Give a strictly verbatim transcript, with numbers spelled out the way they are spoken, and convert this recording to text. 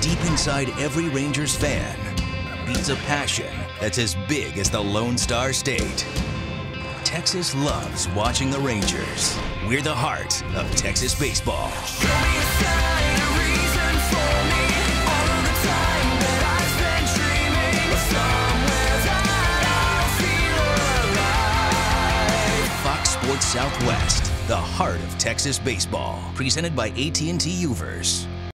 deep inside every Rangers fan beats a passion that's as big as the Lone Star State. Texas loves watching the Rangers. We're the heart of Texas baseball. Show me a sign, a reason for me. All of the time that I've spent dreaming of somewhere that I'll feel alive. Fox Sports Southwest, the heart of Texas baseball. Presented by A T and T U verse.